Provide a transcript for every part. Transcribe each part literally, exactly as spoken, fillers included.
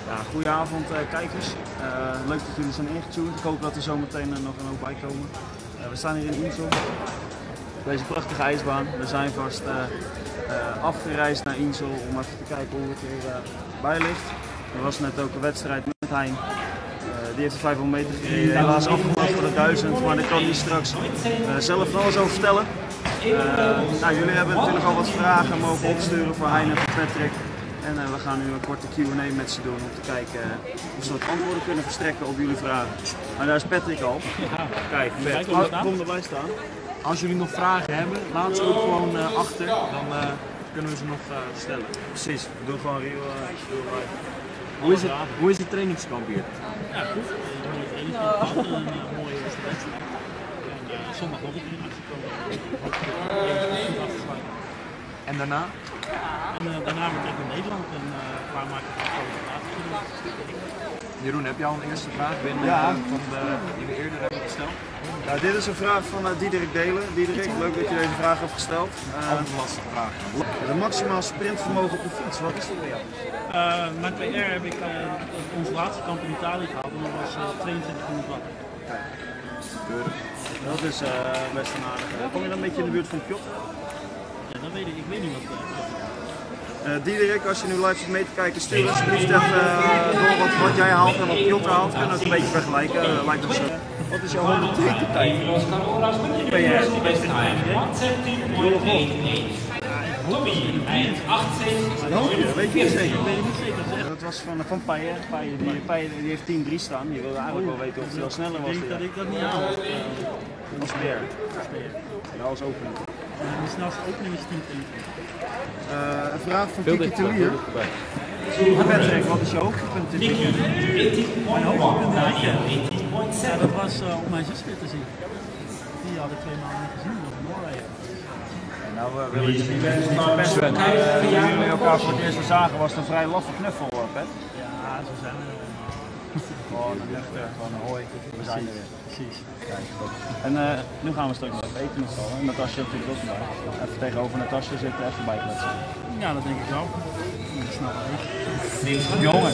Ja, goedenavond uh, kijkers. Uh, leuk dat jullie zijn ingetuned. Ik hoop dat er zometeen uh, nog een hoop bij komen. Uh, we staan hier in Insel. Deze prachtige ijsbaan. We zijn vast uh, uh, afgereisd naar Insel om even te kijken hoe het er uh, bij ligt. Er was net ook een wedstrijd met Hein. Uh, die heeft de vijfhonderd meter gereden. Helaas afgemaakt voor de duizend, maar daar kan hij straks uh, zelf nog eens over vertellen. Uh, nou, jullie hebben natuurlijk al wat vragen mogen opsturen voor Hein en voor Patrick. En uh, we gaan nu een korte Q en A met ze doen om te kijken uh, of ze wat antwoorden kunnen verstrekken op jullie vragen. Maar daar is Patrick al. Ja. Kijk, Patrick, kom erbij staan. Als jullie nog vragen hebben, laat ze ook gewoon uh, achter, dan uh, kunnen we ze nog uh, stellen. Precies, we doen gewoon real, uh, real life. Hoe is, het, hoe is het trainingskamp hier? Ja, goed. Een mooie trainingskamp, een uh, mooie eerste wedstrijd. En uh, zondag nog een keer in actie komen. En daarna? En uh, daarna weer terug naar Nederland en uh, waar maken we het Jeroen, heb je al een eerste vraag binnen ja. van de, die we eerder hebben gesteld? Ja, dit is een vraag van uh, Diederik Delen. Diederik, leuk dat je deze vraag hebt gesteld. Uh, Altijd een lastige vraag. De maximaal sprintvermogen op de fiets, wat is dat bij jou? Uh, mijn P R heb ik uh, ons laatste kamp in Italië gehaald en dat was uh, tweeëntwintighonderd watt. Dat is uh, best een aardige. Kom je dan een beetje in de buurt van Piotr? Ja, dat weet ik. Ik weet niet wat uh, Uh, Diederik, als je nu live zit mee te kijken, stuur alsjeblieft even uh, door wat, wat jij haalt en wat Piotr haalt. We kunnen het een beetje vergelijken. Uh, lijkt ons, uh, wat is jouw honderd meter tijd? P R? Dat weet je niet zeker. Dat was van, van Paye. Paye die, Paye die heeft tien drie staan. Je wilde eigenlijk wel weten of hij al sneller was. Ik denk dat ik dat niet haal. Als P R. Ja, als opening. De snelste opening is tien tweeëntwintig. Uh, een vraag van Kiki Telier. Patrick, wat is je hoogtepunt in dit jaar? Mijn hoogtepunt in dit jaar? Ja, dat was uh, om mijn zus weer te zien. Die had ik twee maanden niet gezien op Noorwegen. Nou, we willen je niet verpesten. Uh, toen jullie elkaar voor het eerst zagen was het een vrij laffe knuffel, Pet. Ja, zo zijn we. Gewoon een nuchter, gewoon een hoi. We zijn er weer. Precies. Kijk, en uh, nu gaan we straks nog even eten met z'n allen. Natasja natuurlijk ook nog. Even tegenover Natasja zitten, even bijkletsen. Ja, dat denk ik wel. Dat snel eten. Jongen.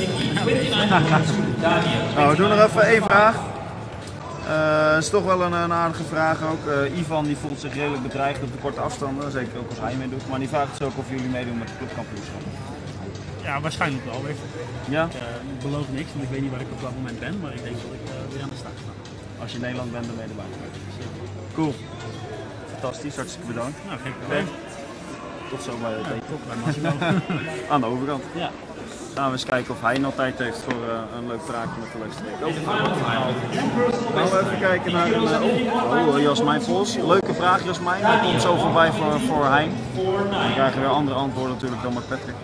Nou, we doen nog even één vraag. Het uh, is toch wel een, een aardige vraag ook. Uh, Ivan die voelt zich redelijk bedreigd op de korte afstanden, zeker ook als hij meedoet. Maar die vraagt dus ook of jullie meedoen met de clubkampioenschap. Ja, waarschijnlijk wel. Even. Ja? Ik, uh, ik beloof niks, want ik weet niet waar ik op dat moment ben, maar ik denk dat ik uh, weer aan de start sta. Als je in Nederland bent, dan ben je erbij. Cool. Fantastisch, hartstikke bedankt. Nou, geen probleem. Tot zo bij het eten. Tot bij Massimo. Aan de overkant. Ja. Gaan we eens kijken of hij nog tijd heeft voor uh, een leuk praatje met de leukste streek. Gaan we even kijken naar een uh, oh, Jasmijn Pols. Leuke vraag Jasmijn, dat komt zo voorbij voor, voor Hein. Dan krijgen we weer andere antwoorden natuurlijk dan met Patrick.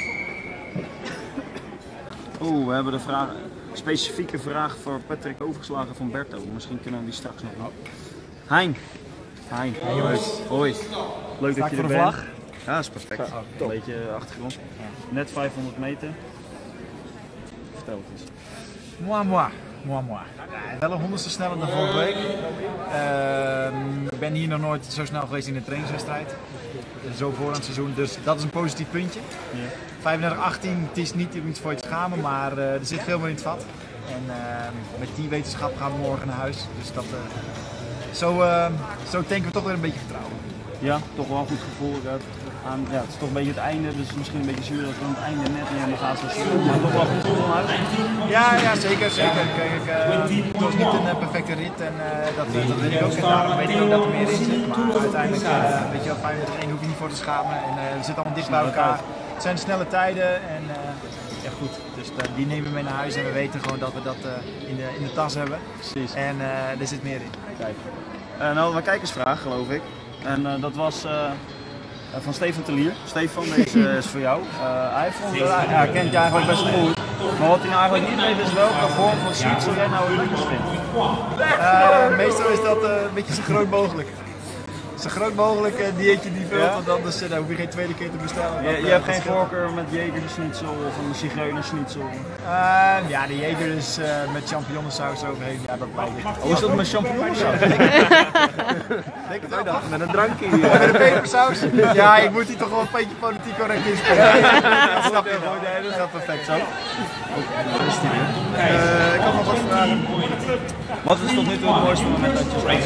Oeh, we hebben de vraag, specifieke vraag voor Patrick overgeslagen van Berto. Misschien kunnen we die straks nog doen. Hein. Hein. Hey jongens. Hoi. Leuk dat je er bent. Ja, dat is perfect. Ja, een beetje achtergrond. Net vijfhonderd meter. Vertel het eens. Moi, moi. Moi, moi. Ja, wel een honderdste sneller dan vorige week. Uh, ik ben hier nog nooit zo snel geweest in een trainingswedstrijd. Zo voor aan het seizoen, dus dat is een positief puntje. Ja. vijfendertig achttien, het is niet om iets voor je te schamen, maar uh, er zit veel meer in het vat. En uh, met die wetenschap gaan we morgen naar huis. Dus dat, uh, zo, uh, zo tanken we toch weer een beetje vertrouwen. Ja, toch wel een goed gevoel. Aan, ja, het is toch een beetje het einde, dus misschien een beetje zuur dat we aan het einde net niet helemaal gaan zo zuur. Maar toch wel goed gevoel uit. Ja, ja, zeker. zeker. Kijk, uh, het was niet een uh, perfecte rit en uh, dat, uh, dat weet ik ook. En daarom weet ik ook dat er meer in zit. Maar uiteindelijk, uh, weet je wel, vijfendertig één hoef je niet voor te schamen. En uh, we zitten allemaal dicht bij elkaar. Het zijn snelle tijden en uh, ja goed, dus uh, die nemen we mee naar huis en we weten gewoon dat we dat uh, in, de, in de tas hebben. Precies. En uh, er zit meer in. Kijk. Uh, nou, een kijkersvraag geloof ik. En uh, dat was uh, van Stefan Telier. Stefan, deze uh, is voor jou. Uh, hij vond, uh, ja, kent je eigenlijk best goed. Maar wat hij nou eigenlijk niet weet is welke vorm van fietsen jij nou het leukst vindt. Uh, meestal is dat uh, een beetje zo groot mogelijk. Zo groot mogelijk een dieetje die vult, Ja? want anders uh, dan hoef je geen tweede keer te bestellen. Je, want, je uh, hebt dat geen scheelt. voorkeur met jegerschnitzel of een zigeunerschnitzel? Uh, ja, de Jeger is uh, met champignonsaus eroverheen. Ja, dat blijft ligt. Oh, is dat met champignonsaus? Denk het ook nog. Met een drankje. Met een pepersaus? Ja, ik moet hier toch wel een beetje politiek correct inspelen. Dat snap je wel. Nee, dat gaat perfect zo. Uh, ik had nog wat vragen. Wat is tot nu toe het mooiste moment dat je speelt?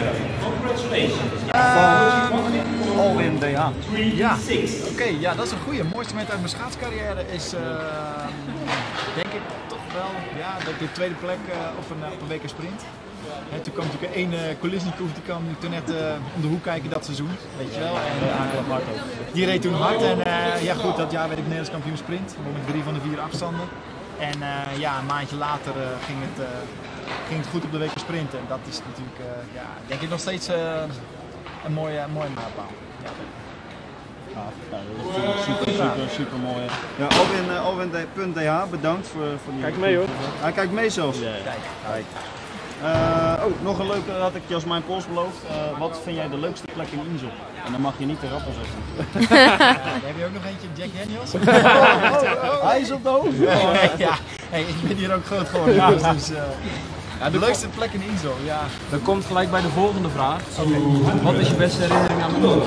Van Alwin D H. Ja, oké, okay, ja, dat is een goeie. Het mooiste moment uit mijn schaatscarrière is, uh, denk ik toch wel, ja, dat ik de tweede plek uh, op een, op een W K sprint. En toen kwam natuurlijk één uh, Kolesnikov, die kwam toen net uh, om de hoek kijken dat seizoen, weet je wel. En, uh, die reed toen hard en uh, ja goed, dat jaar werd ik Nederlands kampioen sprint, won ik drie van de vier afstanden. En uh, ja, een maandje later uh, ging, het, uh, ging het goed op de W K sprint en dat is natuurlijk, uh, ja, denk ik nog steeds uh, een mooie, mooie mijlpaal. Ja. Ja, super, super, super mooi. Ja, Alwin, uh, Alwin.dh, bedankt voor, voor die... Kijk mee hoor. Hij kijkt mee zelfs. Ja. Kijk. Uh, oh, nog een leuke, had ik Jasmijn Pols beloofd. Uh, wat vind jij de leukste plek in Insel? En dan mag je niet te rappen zeggen. Heb je ook nog eentje Jack Daniels? oh, oh, oh. Hij is op de hoofd. Ja, hey, ik ben hier ook groot geworden. Ja. Dus, uh, ja, de leukste plek in Insel, ja. Dan komt gelijk bij de volgende vraag. Okay. Wat is je beste herinnering aan Insel?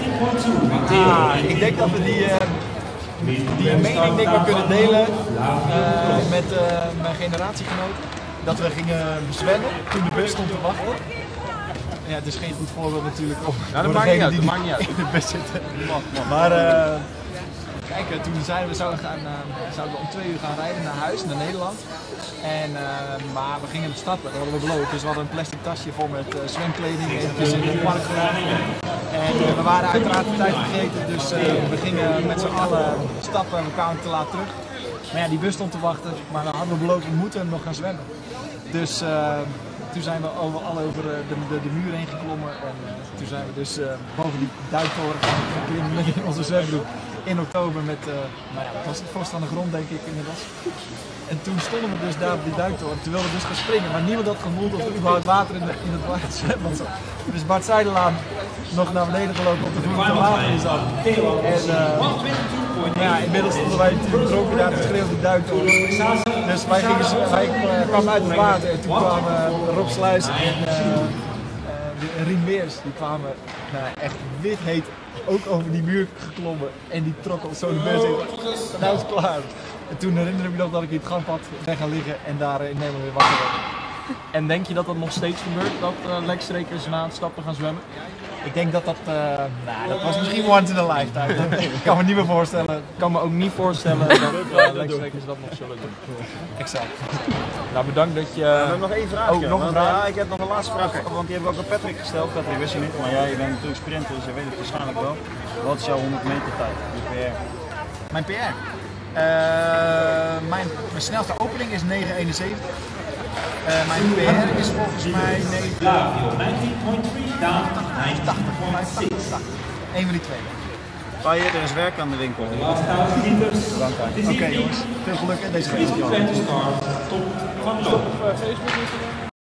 Ah, ik denk dat we die, uh, die mening denk ik wel kunnen delen uh, met uh, mijn generatiegenoten. Dat we gingen zwemmen toen de bus stond te wachten. Ja, het is geen goed voorbeeld natuurlijk om ja, dat maakt niet uit, die dat maakt niet uit. in de bus zitten. Maar uh, kijk, toen zeiden we zouden, gaan, uh, zouden we om twee uur gaan rijden naar huis, naar Nederland. En, uh, maar we gingen stappen, dat hadden we beloofd. Dus we hadden een plastic tasje vol met uh, zwemkleding eventjes in het park gedaan. En uh, we waren uiteraard de tijd vergeten, dus uh, we gingen met z'n allen stappen en we kwamen te laat terug. Maar ja, die bus stond te wachten, maar dan hadden we beloofd, we moeten nog gaan zwemmen. Dus uh, toen zijn we over, al over de, de, de muur heen geklommen en uh, toen zijn we dus uh, boven die duiktoren gaan klimmen met in onze zwembroek in oktober met, uh, nou ja, het was het vorst aan de grond denk ik inmiddels. En toen stonden we dus daar op die duiktoren, toen wilden we dus gaan springen, maar niemand had gevoeld of er überhaupt water in, de, in het zwembad zat. Dus Bart Zijdelaan nog naar beneden gelopen op de voet dat er water in zat. En uh, ja, inmiddels stonden wij natuurlijk dronken daar te schreeuwen op de duiktoren. Dus wij, gingen, wij uh, kwamen uit het water en toen kwamen uh, Rob Sluis en uh, uh, Rien Meers, die kwamen uh, echt wit heet ook over die muur geklommen en die trok ons zo de bus in. Nou is het klaar. En toen herinner ik me nog dat ik in het gangpad ben gaan liggen en daar in Nederland weer wakker werd. En denk je dat dat nog steeds gebeurt, dat uh, lekstrekers na het stappen gaan zwemmen? Ik denk dat dat, uh, nou, dat was misschien once in a lifetime. Ik kan me niet meer voorstellen. Ik kan me ook niet voorstellen dat uh, lekstrekers dat nog zullen doen. Exact. Nou, bedankt dat je... We hebben nog één vraag. Oh, nog een vraag? Ja, ik heb nog een laatste vraag, want die hebben we ook aan Patrick gesteld. Patrick wist je niet, maar jij bent natuurlijk sprinter, dus je weet het waarschijnlijk wel. Wat is jouw honderd meter tijd, je P R? Mijn P R? Uh, mijn, mijn snelste opening is negen eenenzeventig. Uh, mijn P R is volgens mij negen tachtig. Eén van die twee. Pai, er is werk aan de winkel. Oké okay, jongens, veel geluk in deze race. Op Facebook, Instagram?